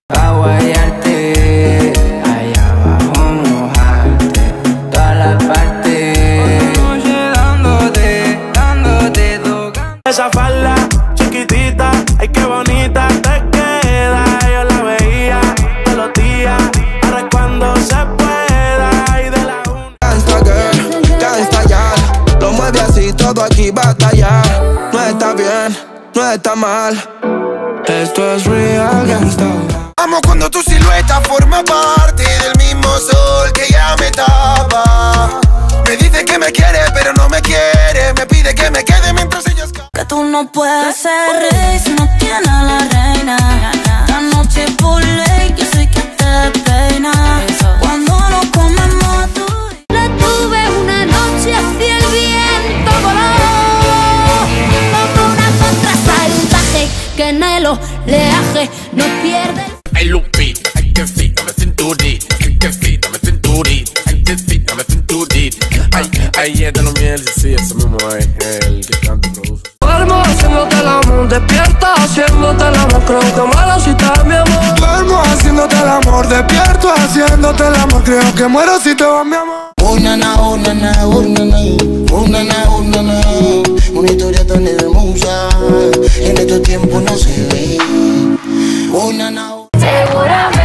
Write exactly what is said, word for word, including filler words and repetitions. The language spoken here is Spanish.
Pa' guayarte, allá abajo mojarte, toda la parte. Oye, dándote, dándote, tocando. Esa falda chiquitita, ay qué bonita te queda. Yo la veía todos los días, ahora es cuando se pueda. Y de la una. Gangsta girl, gangsta ya, lo mueve así, todo aquí batallar. No está bien, no está mal. Esto es real gangsta. Amo cuando tu silueta forma parte del mismo sol que ya me tapa. Me dice que me quiere pero no me quiere, me pide que me quede mientras ella escapa. Que tú no puedes ser rey si no tienes a la reina. La noche por ley, yo soy quien te peina. Cuando nos comemos tú. La tuve una noche así el viento voló, como una contra salvaje que en el oleaje no pierde. Ay, Lupita, ay, que sí, dame cinturita. Ay, que sí, dame cinturita. Ay, que sí, dame cinturita. Ay, ay, es de los miel, sí, ese mismo es el que canta y produce. Duermo haciéndote el amor, despierta haciéndote el amor. Creo que muero si te vas, mi amor. Duermo haciéndote el amor, despierto haciéndote el amor. Creo que muero si te vas, mi amor. Oh nana, oh nana, oh nana, oh nana, oh nana. Una historia tan hermosa, en estos tiempos no se ve. Oh nana, oh. Seguramente